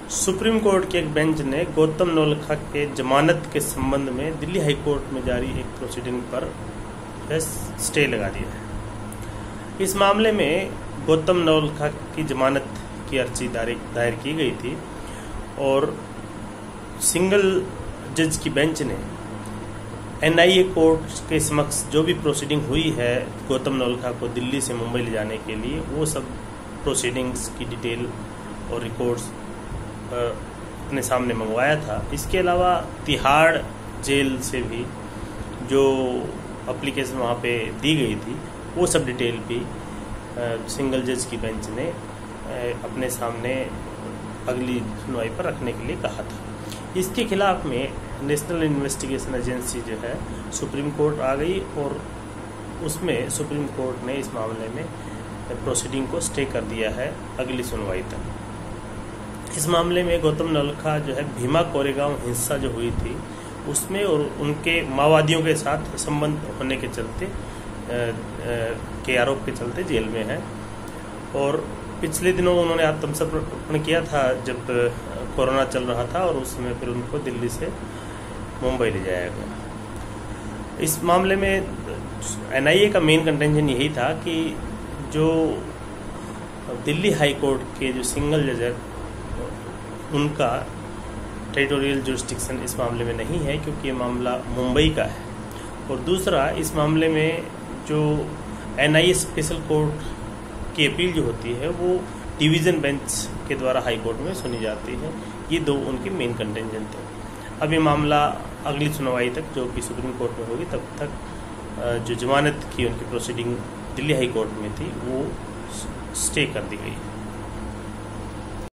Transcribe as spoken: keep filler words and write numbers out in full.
Supreme court के एक bench ने गौतम नवलखा के जमानत के संबंध में दिल्ली हाई कोर्ट में जारी एक प्रोसीडिंग पर स्टे लगा दिया है। इस मामले में गौतम नवलखा की जमानत की अर्जी दायर की गई थी और सिंगल जज की बेंच ने एनआईए कोर्ट के समक्ष जो भी प्रोसीडिंग हुई है गौतम नवलखा को दिल्ली से मुंबई ले जाने के लिए, वो सब प्रोसीडिंग्स की डिटेल और रिकॉर्ड्स अपने सामने मंगवाया था। इसके अलावा तिहाड़ जेल से भी जो एप्लीकेशन वहाँ पे दी गई थी वो सब डिटेल भी सिंगल जज की बेंच ने अपने सामने अगली सुनवाई पर रखने के लिए कहा था। इसके खिलाफ में नेशनल इन्वेस्टिगेशन एजेंसी जो है सुप्रीम कोर्ट आ गई और उसमें सुप्रीम कोर्ट ने इस मामले में प्रोसीडिंग को स्टे कर दिया है अगली सुनवाई तक। इस मामले में गौतम नवलखा जो है भीमा कोरेगांव हिंसा जो हुई थी उसमें और उनके माओवादियों के साथ संबंध होने के चलते आ, आ, के आरोप के चलते जेल में है और पिछले दिनों उन्होंने आत्मसमर्पण किया था जब कोरोना चल रहा था और उसमें फिर उनको दिल्ली से मुंबई ले जाया गया। इस मामले में एनआईए का मेन कंटेंशन यही था कि जो दिल्ली हाई कोर्ट के जो सिंगल जज है उनका टेरिटोरियल जुरिस्डिक्शन इस मामले में नहीं है क्योंकि ये मामला मुंबई का है। और दूसरा, इस मामले में जो एनआईए स्पेशल कोर्ट की अपील जो होती है वो डिवीज़न बेंच के द्वारा हाई कोर्ट में सुनी जाती है। ये दो उनके मेन कंटेंशन थे। अब ये मामला अगली सुनवाई तक जो कि सुप्रीम कोर्ट में होगी तब तक जो जमानत की उनकी प्रोसीडिंग दिल्ली हाई कोर्ट में थी वो स्टे कर दी गई।